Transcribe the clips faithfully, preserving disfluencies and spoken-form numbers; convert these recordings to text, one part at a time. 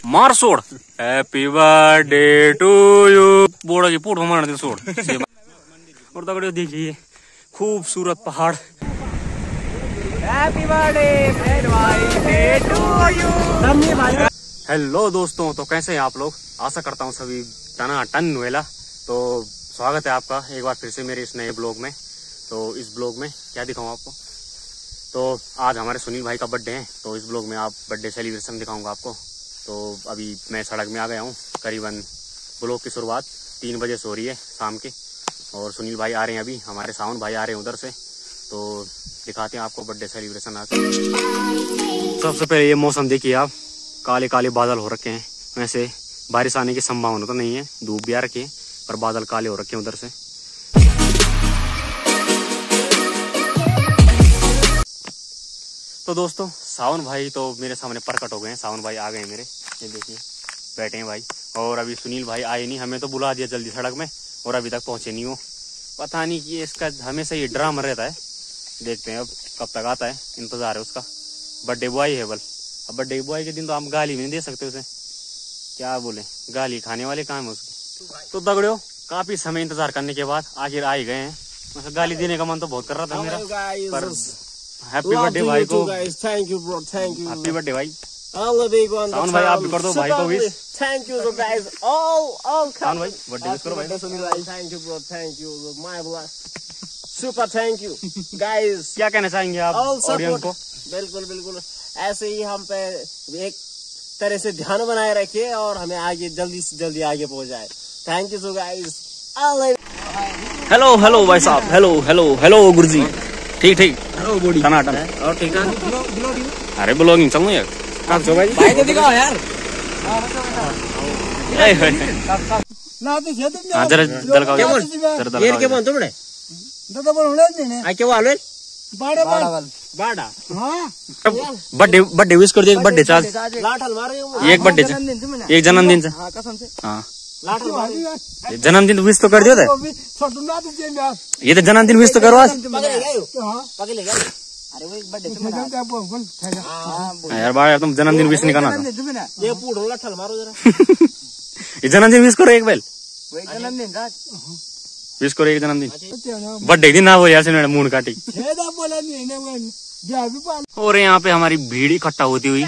मार सोड़ happy birthday to you बोड़ा की पोट मार दे सोड़ और तगड़े देखिए खूबसूरत पहाड़। Happy birthday to you. Hello दोस्तों, तो कैसे हैं आप लोग? आशा करता हूँ सभी टना टन वेला। तो स्वागत है आपका एक बार फिर से मेरे इस नए ब्लॉग में। तो इस ब्लॉग में क्या दिखाऊं आपको, तो आज हमारे सुनील भाई का बर्थडे है, तो इस ब्लॉग में आप बर्थडे सेलिब्रेशन दिखाऊंगा आपको। तो अभी मैं सड़क में आ गया हूँ, करीबन ब्लॉग की शुरुआत तीन बजे से हो रही है शाम की, और सुनील भाई आ रहे हैं, अभी हमारे सावन भाई आ रहे हैं उधर से। तो दिखाते हैं आपको बर्थडे सेलिब्रेशन आज। सबसे पहले ये मौसम देखिए आप, काले काले बादल हो रखे हैं। वैसे बारिश आने की संभावना तो नहीं है, धूप भी आ रखी है, पर बादल काले हो रखे हैं उधर से। तो दोस्तों सावन भाई तो मेरे सामने प्रकट हो गए हैं। सावन भाई आ गए हैं मेरे, ये देखिए बैठे हैं भाई। और अभी सुनील भाई आए नहीं, हमें तो बुला दिया जल्दी सड़क में, और अभी तक पहुंचे नहीं हो। पता नहीं कि इसका हमेशा ये ड्रामा रहता है, देखते हैं अब कब तक आता है, इंतजार है उसका। बर्थडे बॉय है बल, अब बर्थडे बॉय के दिन तो हम गाली भी नहीं दे सकते उसे, क्या बोले, गाली खाने वाले काम है उसके। तो दगड़ियों काफी समय इंतजार करने के बाद आखिर आ ही गए हैं। मतलब गाली देने का मन तो बहुत कर रहा था मेरा, पर हैप्पी बर्थडे भाई को। Thank you bro, thank you. Happy birthday भाई। सावन भाई आप भी कर दो भाई को wish. Thank you guys, all all Sawan भाई बर्थडे विश करो भाई। सुनील भाई thank you bro, thank you my blog, super thank you guys. क्या कहना चाहेंगे आप ऑडियंस को? बिल्कुल बिल्कुल, ऐसे ही हम पे एक तरह से ध्यान बनाए रखिए और हमें आगे जल्दी से जल्दी आगे पहुंच जाए। Thank you so guys. Hello hello भाई साहब, हेलो हेलो हेलो गुरुजी। ठीक ठीक टनाटन और ठीक ठाक। अरे ब्लॉगिंग चल यार, कहाँ चो भाई भाई को दिखाओ यार। हाँ जरा दलकाओ जरा दलकाओ। येर के बोल तुमने दादा बोल ने आ के वाले बाड़ा बाड़ा। हां बर्थडे बर्थडे विश कर दे, एक बर्थडे चाल लाठल मारे एक बर्थडे एक जन्मदिन से। हां कसम से हां लाठल मारे जन्मदिन विश तो कर दियो थे, ये तो जन्मदिन विश तो करवा। पकड़े गए पकड़े गए। अरे वो एक बर्थडे से हां यार भाई तुम जन्मदिन विश नहीं करना था, ये पूढ़ो लाठल मारो जरा। ये जन्मदिन विश करो एक बेल, वो एक जन्मदिन था विश करो एक जन्मदिन। बर्थडे दिन ना बोल यार, से मूड काटी। और यहाँ पे हमारी भीड़ इकट्ठा होती हुई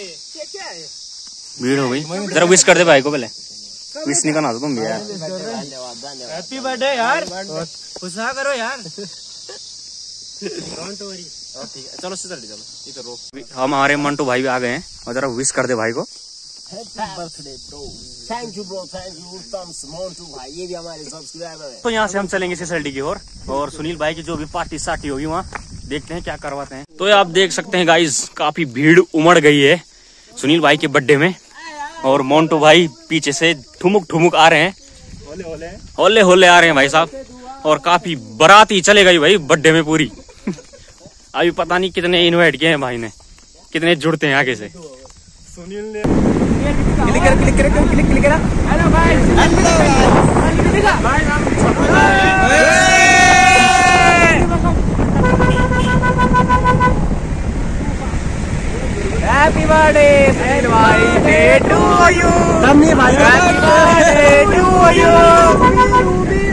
भीड़ हो गई। जरा विश कर दे भाई को पहले, विश नहीं करना था तुम भी यार। धन्यवाद धन्यवाद। हैप्पी बर्थडे यार, खुशा करो यार। Don't worry. ठीक है चलो सीधा चलो, इधर रोक। हम हमारे मंटू भाई भी आ गए हैं, और जरा विश कर दे भाई को। Happy birthday bro, thank you bro, thank you Uttam Mantu भाई, ये भी हमारे सब्सक्राइबर है। तो यहाँ से हम चलेंगे सिसल्डी की ओर, और सुनील भाई की जो भी पार्टी साटी होगी वहाँ देखते हैं क्या करवाते हैं। तो आप देख सकते हैं गाइस, काफी भीड़ उमड़ गई है सुनील भाई के बर्थडे में, और मोन्टू भाई पीछे से ठुमुक ठुमुक आ रहे हैं, होले होले आ रहे हैं भाई साहब। और काफी बाराती चले गई भाई बर्थडे में पूरी। अभी पता नहीं कितने इनवाइट किए हैं भाई ने, कितने जुड़ते हैं आगे से। सुनील ने क्लिक कर क्लिक कर क्लिक क्लिक करा। हेलो भाई, हैप्पी बर्थडे भाई टू यू। हमने भाई हैप्पी बर्थडे टू यू।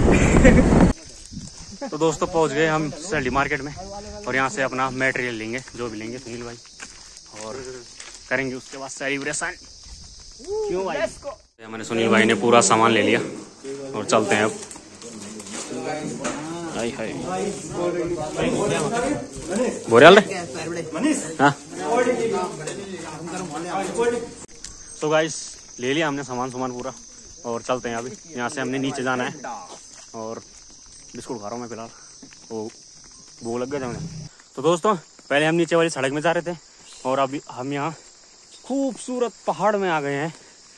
तो दोस्तों पहुंच गए हम सिसल्डी मार्केट में, और यहाँ से अपना मटेरियल लेंगे जो भी लेंगे सुनील भाई, और करेंगे उसके बाद सेलिब्रेशन। क्यों भाई? हमारे सुनील भाई ने पूरा सामान ले लिया और चलते हैं अब। हाय हाय बोरियाल रे हाँ। तो गाइस ले लिया हमने सामान सामान पूरा, और चलते हैं अभी। यहाँ से हमने नीचे जाना है, और बिस्कुट खा रहा हूँ मैं फिलहाल, वो भूख लग गया मुझे। तो दोस्तों पहले हम नीचे वाली सड़क में जा रहे थे, और अभी हम यहाँ खूबसूरत पहाड़ में आ गए हैं।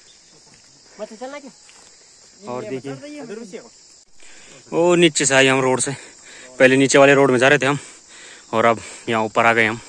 और देखिए वो नीचे से आए हम रोड से, पहले नीचे वाले रोड में जा रहे थे हम, और अब यहाँ ऊपर आ गए हम।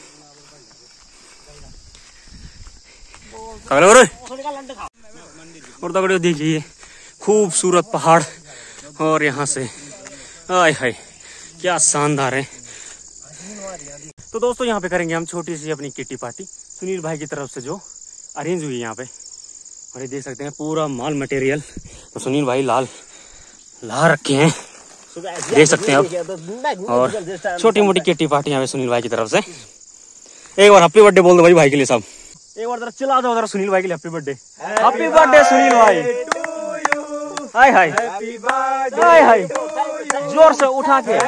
और तगड़े देखिए खूबसूरत पहाड़, और यहाँ से आय हाय क्या शानदार है। तो दोस्तों यहाँ पे करेंगे हम छोटी सी अपनी किट्टी पार्टी सुनील भाई की तरफ से जो अरेंज हुई है यहाँ पे। और ये देख सकते हैं पूरा माल मटेरियल तो सुनील भाई लाल ला रखे हैं, देख सकते हैं आप। और छोटी मोटी किट्टी पार्टी यहाँ पे सुनील भाई की तरफ से। एक बार हैप्पी बर्थडे बोल दो भाई भाई के लिए सब। एक बार जरा चिल्ला दो जरा सुनील भाई के लिए happy birthday. Happy birthday Sunil भाई। हाय हाय हाय हाय जोर से उठा के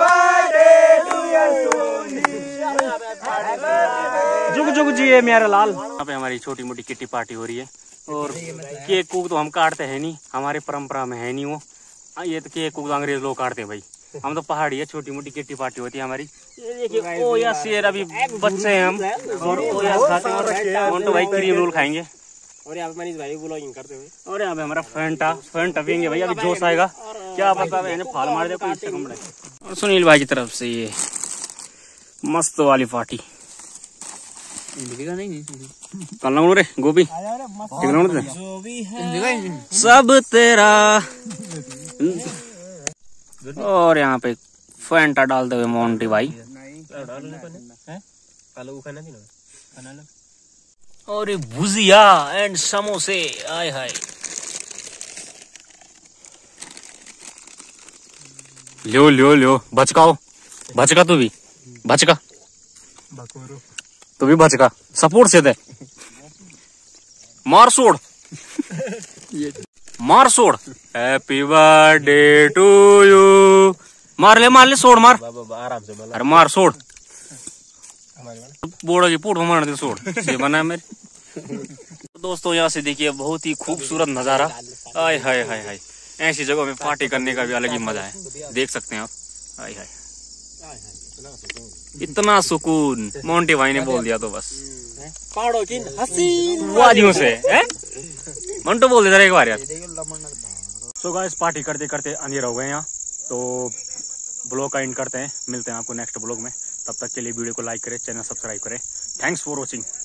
जुग जुग जिए मेरे लाल। यहाँ पे हमारी छोटी मोटी किट्टी पार्टी हो रही है और केक कूक तो हम काटते हैं नहीं, हमारे परंपरा में है नहीं वो। ये तो केक कूक अंग्रेज लोग काटते हैं भाई, हम तो पहाड़ी है। छोटी मोटी किट्टी पार्टी होती है हमारी। ये देखिए ओ या शेर अभी बच्चे हैं हम और ओ या खाते हैं और तो भाई क्रीम रोल खाएंगे। और यहाँ पे मनीष भाई ब्लॉगिंग करते हुए और यहाँ पे हमारा फैंटा फैंटा पियेंगे भाई, अभी जोश आएगा क्या पता है फाल मार दे कोई। और सुनील भाई की तरफ से ये मस्त वाली पार्टी कल रे गोभी सब तेरा। और यहाँ पे फैंटा डालते हुए मोंटी भाई। और ये भुजिया एंड समोसे आय हाय। लियो लियो लियो भचकाओ भचका तू भी भचका तू भी भचका सपोर्ट से दे मार सोड़ मार सोड़। हैप्पी बर्थडे टू यू मार ले मार ले सोड़ मार आराम से। अरे मार सोड़ बोड़ा की पूट मार दे सोड़ से बना मेरे। दोस्तों यहाँ से देखिए बहुत ही खूबसूरत नजारा। आय हाय हाय हाय ऐसी जगहों में पार्टी करने का भी अलग ही मजा है, देख सकते हैं आप। आय हाय इतना सुकून मोंटी भाई ने बोल दिया तो बस पहाड़ों की हसीन वादियों से है? मंटो बोल दे एक बार यार। सो गाइस पार्टी करते करते अंधेरा हो गए यहाँ, तो ब्लॉग का एंड करते हैं। मिलते हैं आपको नेक्स्ट ब्लॉग में, तब तक के लिए वीडियो को लाइक करें, चैनल सब्सक्राइब करें। Thanks for watching.